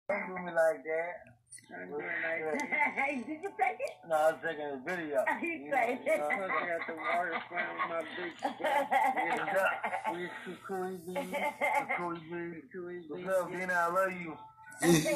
Don't do me like that. Did you take it? No, I was taking a video. He played it. I'm looking at the waterfront with my big We What's up, Dina? I love you.